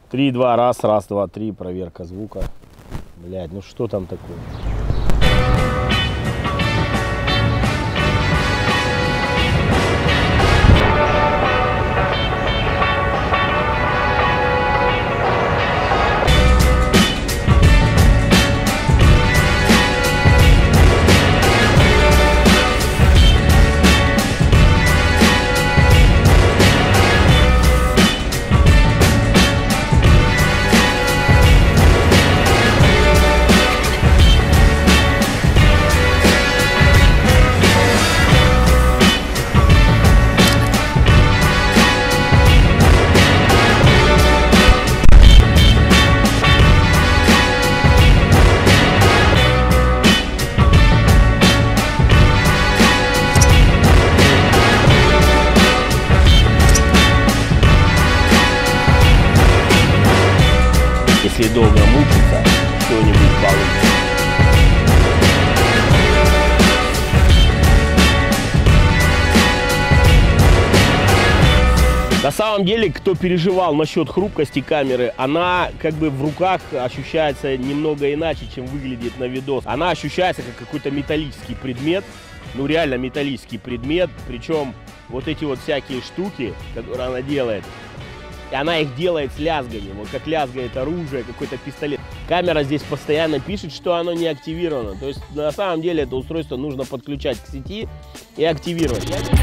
3-2, раз, 2, 3, проверка звука. Блядь, ну что там такое? Если долго мучиться, что-нибудь получится. На самом деле, кто переживал насчет хрупкости камеры, она как бы в руках ощущается немного иначе, чем выглядит на видос. Она ощущается как какой-то металлический предмет, ну реально металлический предмет, причем вот эти вот всякие штуки, которые она делает, и она их делает с лязганием, вот как лязгает оружие, какой-то пистолет. Камера здесь постоянно пишет, что оно не активировано. То есть на самом деле это устройство нужно подключать к сети и активировать.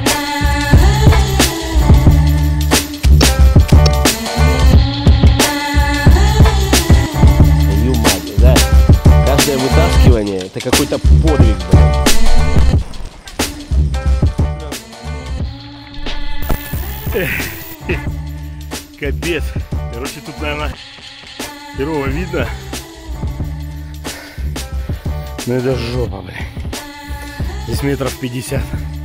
Твою мать, да? Каждое вытаскивание это какой-то подвиг, блин. Капец. Короче, тут, наверное, херово видно. Ну это жопа, блин. Здесь метров 50.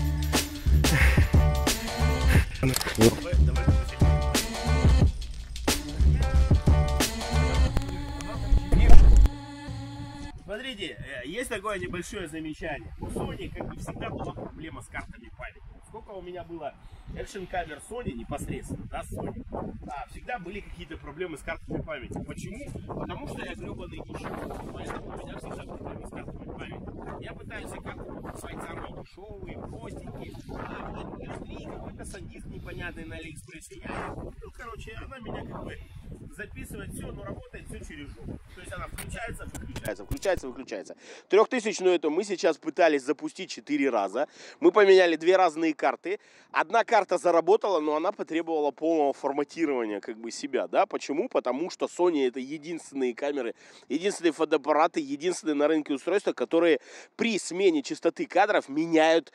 Смотрите, есть такое небольшое замечание. У Sony, как бы всегда, была проблема с картами памяти. Сколько у меня было экшн-камер Sony непосредственно, да, Sony, всегда были какие-то проблемы с картами памяти. Почему? Потому что я гребаный нищий. Поэтому у меня всегда проблемы с картами памяти. Я пытаюсь карты свои самые дешевые, простенькие, внутри какой-то сандиск непонятный на Алиэкспрессе. Я купил, короче, она меня как бы записывает все, но работает все через жопу. То есть она включается, выключается, включается, выключается. 3000-ную эту мы сейчас пытались запустить 4 раза. Мы поменяли 2 разные карты. Одна карта заработала, но она потребовала полного форматирования как бы себя, да? Почему? Потому что Sony это единственные камеры, единственные фотоаппараты, единственные на рынке устройства, которые при смене частоты кадров меняют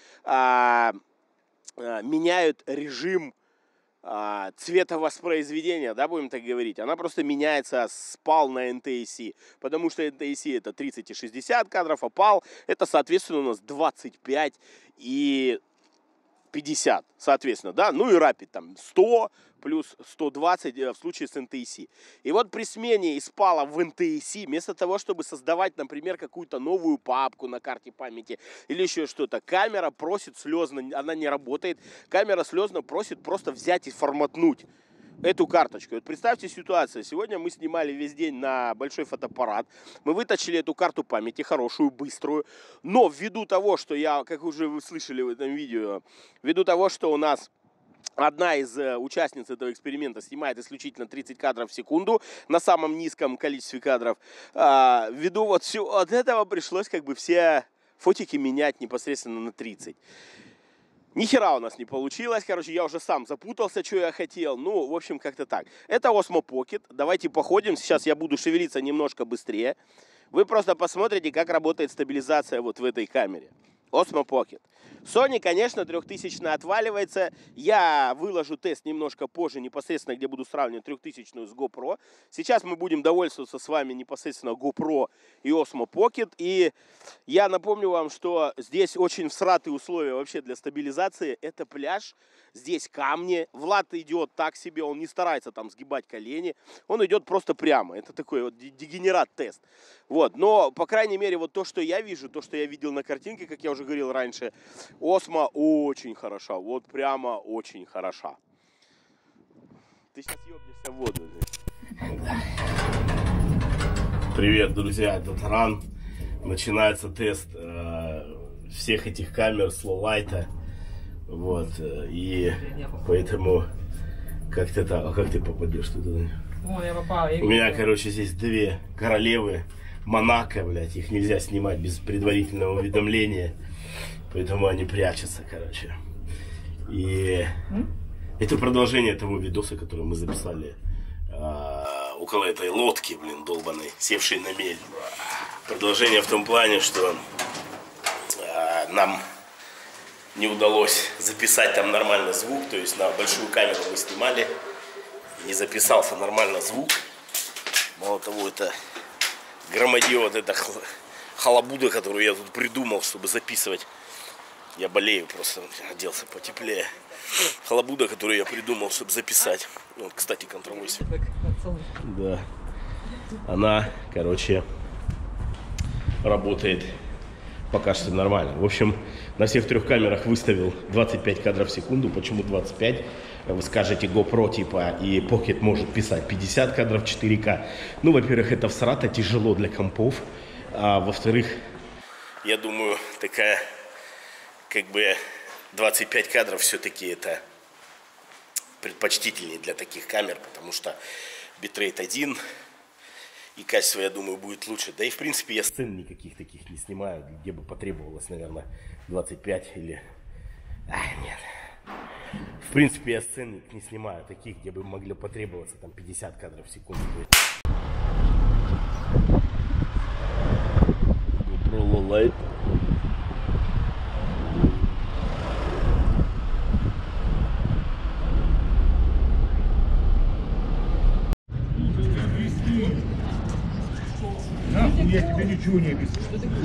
режим цветовоспроизведения, да, будем так говорить. Она просто меняется с PAL на NTSC, потому что NTSC это 30 и 60 кадров, а PAL это, соответственно, у нас 25 и 50, соответственно, да, ну и Rapid там 100 плюс 120 в случае с NTSC. И вот при смене из PAL в NTSC, вместо того, чтобы создавать, например, какую-то новую папку на карте памяти или еще что-то, камера просит слезно, она не работает, камера слезно просит просто взять и форматнуть эту карточку. Вот представьте ситуацию. Сегодня мы снимали весь день на большой фотоаппарат. Мы вытащили эту карту памяти, хорошую, быструю. Но ввиду того, что я, как уже вы слышали в этом видео, ввиду того, что у нас одна из участниц этого эксперимента снимает исключительно 30 кадров в секунду на самом низком количестве кадров, ввиду вот всего от этого пришлось как бы все фотики менять непосредственно на 30. Ни хера у нас не получилось, короче, я уже сам запутался, что я хотел, ну, в общем, как-то так. Это Osmo Pocket, давайте походим, сейчас я буду шевелиться немножко быстрее. Вы просто посмотрите, как работает стабилизация вот в этой камере. Osmo Pocket. Sony, конечно, 3000 отваливается. Я выложу тест немножко позже, непосредственно, где буду сравнивать 3000 с GoPro. Сейчас мы будем довольствоваться с вами непосредственно GoPro и Osmo Pocket. И я напомню вам, что здесь очень всратые условия вообще для стабилизации. Это пляж, здесь камни. Влад идет так себе, он не старается там сгибать колени. Он идет просто прямо. Это такой вот дегенерат-тест. Вот. Но, по крайней мере, вот то, что я вижу, то, что я видел на картинке, как я уже говорил раньше, Osmo очень хороша. Вот прямо очень хороша. Ты сейчас ёбнешься в воду. Привет, друзья, это Таран. Начинается тест всех этих камер с лоулайта. Вот, и поэтому как-то так. А как ты попадешь туда? О, я попал. У меня, короче, здесь две королевы Монако, блядь. Их нельзя снимать без предварительного уведомления. Поэтому они прячутся, короче. И это продолжение того видоса, который мы записали около этой лодки, блин, долбаной, севшей на мель. Продолжение в том плане, что нам не удалось записать там нормально звук. То есть на большую камеру мы снимали, не записался нормально звук. Мало того, это громадье, вот эта халабуда, которую я тут придумал, чтобы записывать. Я болею, просто оделся потеплее. Халабуда, которую я придумал, чтобы записать. Вот, кстати, контролюсь. Да. Она, короче, работает пока что нормально. В общем, на всех трех камерах выставил 25 кадров в секунду. Почему 25? Вы скажете, GoPro типа и Pocket может писать 50 кадров 4К. Ну, во-первых, это всрато тяжело для компов. А во-вторых, я думаю, такая, как бы, 25 кадров все-таки это предпочтительнее для таких камер, потому что битрейт один, и качество, я думаю, будет лучше. Да и, в принципе, я сцен никаких таких не снимаю, где бы потребовалось, наверное, 25 или... нет. В принципе, я сцен не снимаю таких, где бы могли потребоваться там 50 кадров в секунду. GoPro Lowlight. Я тебе ничего не объясню.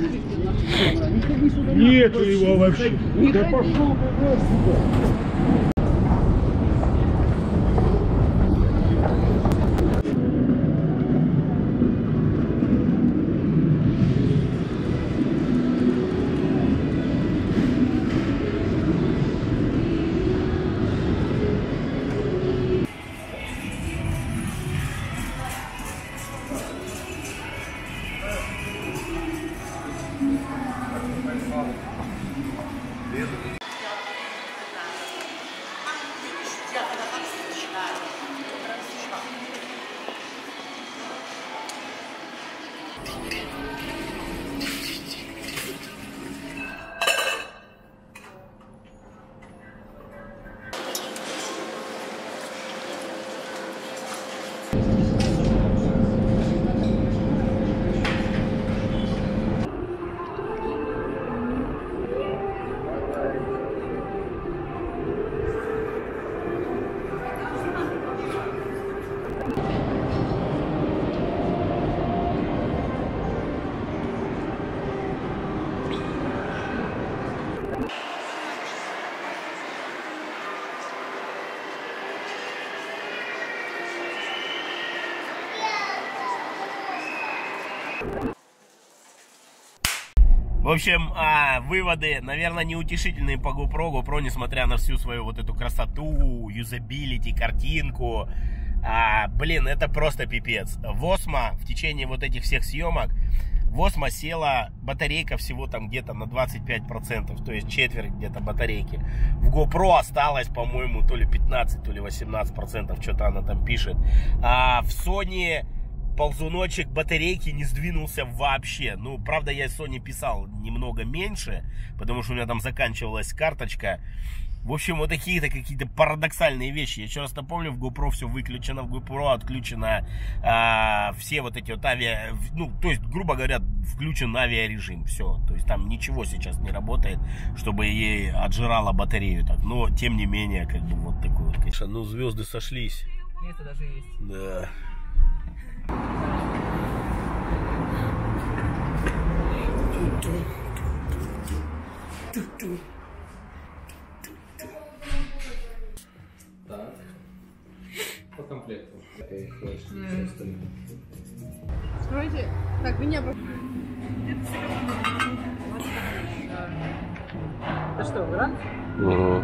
Нету его вообще. Да пошел ты сюда. В общем, выводы, наверное, неутешительные по GoPro. GoPro, несмотря на всю свою вот эту красоту, юзабилити, картинку, блин, это просто пипец. В Osmo в течение вот этих всех съемок в Osmo села батарейка всего там где-то на 25%, то есть четверть где-то батарейки. В GoPro осталось, по-моему, то ли 15, то ли 18%, что-то она там пишет. А в Sony ползуночек батарейки не сдвинулся вообще. Ну, правда, я Sony писал немного меньше, потому что у меня там заканчивалась карточка. В общем, вот такие-то какие-то парадоксальные вещи. Я еще раз напомню, в GoPro все выключено, в GoPro отключено все вот эти вот ну, то есть, грубо говоря, включен авиарежим. Все, то есть там ничего сейчас не работает, чтобы ей отжирало батарею так. Но, тем не менее, как бы вот такой вот, конечно. Ну, звезды сошлись. Это даже есть. Да. Так. По комплекту. Строите? Так, меня... Это что, грант? Угу.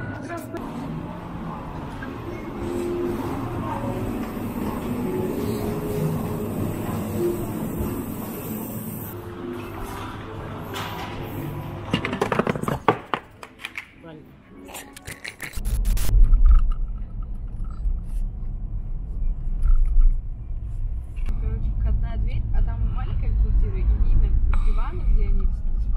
Короче, входная дверь, а там маленькая квартира, и видно с дивана, где они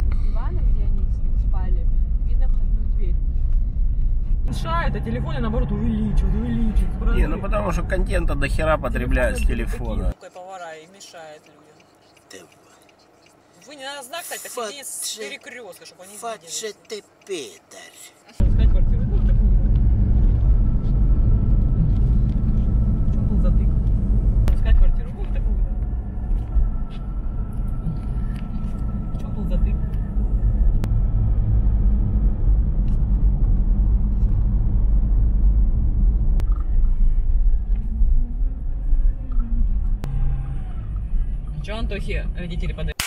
спали, видно входную дверь. Мешает, а телефоны наоборот увеличивают. Не, ну потому что контента до хера потребляют с телефона. Такой повара и мешает людям. Вы не надо знак ставить, посередине с перекрестка, чтобы они видели. Ты пидор. Искать квартиру. Ну, такую. В чем был затык? Искать квартиру. Вот такую. В чем был затык? Че Антохе родители подают?